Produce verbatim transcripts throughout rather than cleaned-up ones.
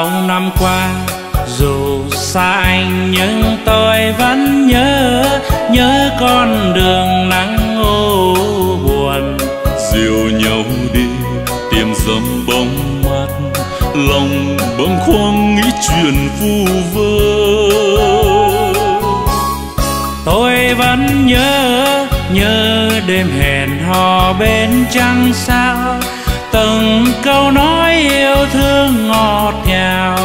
bao năm qua, dù xa anh nhưng tôi vẫn nhớ, nhớ con đường nắng ô buồn. Dìu nhau đi tìm dầm bóng mát, lòng bâng khuâng nghĩ chuyện vu vơ. Tôi vẫn nhớ, nhớ đêm hẹn hò bên trăng sao, từng câu nói yêu thương ngọt ngào.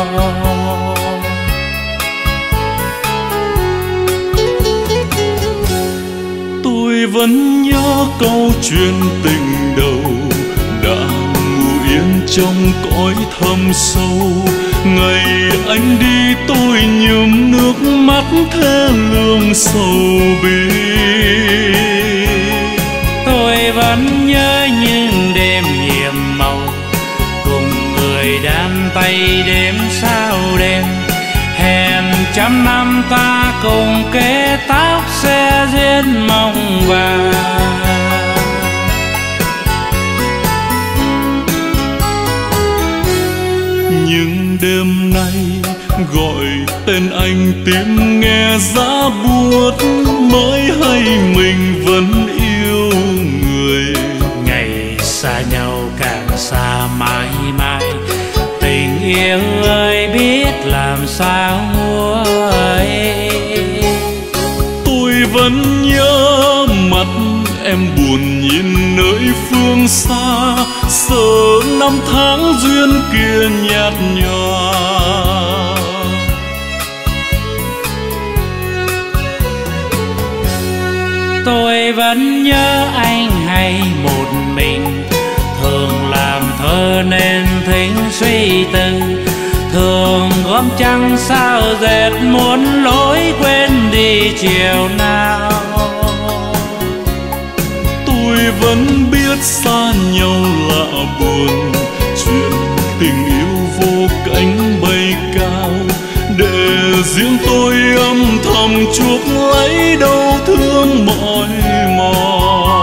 Tôi vẫn nhớ câu chuyện tình đầu đã ngủ yên trong cõi thâm sâu. Ngày anh đi tôi nhuốm nước mắt thê lương sầu bi. Tôi vẫn nhớ những đêm nhiệm màu, cùng người đan tay đêm sao đêm. Hẹn trăm năm ta cùng kế tóc xe duyên mong vàng. Nhưng đêm nay gọi tên anh tim nghe giá buốt, mới hay mình vẫn yêu người. Ngày xa nhau càng xa mãi mãi, tình yêu ơi biết làm sao nguôi. Tôi vẫn nhớ mặt em buồn nhìn nơi phương xa, sợ năm tháng duyên kia nhạt nhòa. Tôi vẫn nhớ anh hay một mình, thường làm thơ nên thính suy tư. Thường gom trăng sao dệt muốn lối quên đi chiều nào. Tôi vẫn biết xa nhau lạ buồn, chuyện tình yêu vô cánh bay cao. Để riêng tôi âm thầm chuốc lấy đau thương mỏi mòn.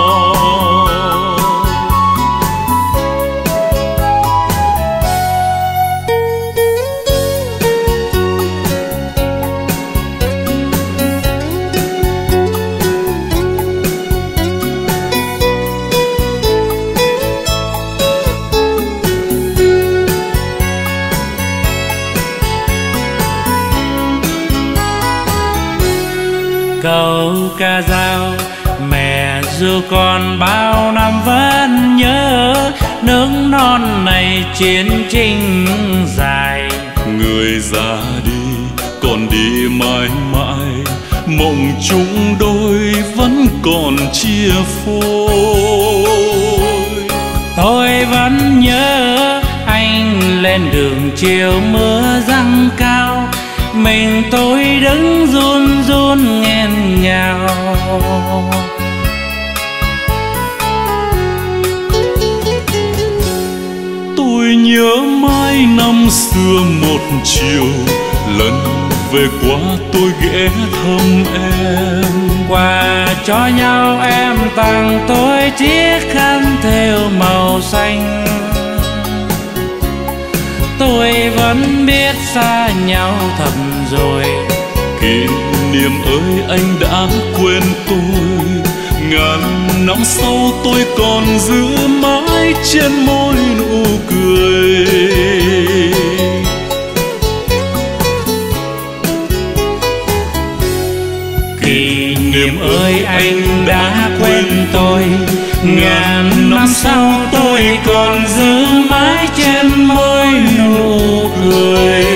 Câu ca dao mẹ ru con bao năm vẫn nhớ, nước non này chiến tranh dài. Người già đi còn đi mãi mãi, mộng chúng đôi vẫn còn chia phôi. Tôi vẫn nhớ anh lên đường chiều mưa giăng cao, mình tôi đứng run run nghẹn ngào. Tôi nhớ mãi năm xưa một chiều, lần về qua tôi ghé thăm em. Quà cho nhau em tặng tôi chiếc khăn thêu màu xanh. Tôi vẫn biết xa nhau thật rồi, kỷ niệm ơi anh đã quên tôi. Ngàn năm sau tôi còn giữ mãi trên môi nụ cười. Kỷ niệm ơi anh đã quên tôi, ngàn năm sau tôi còn giữ mãi trên môi nụ cười.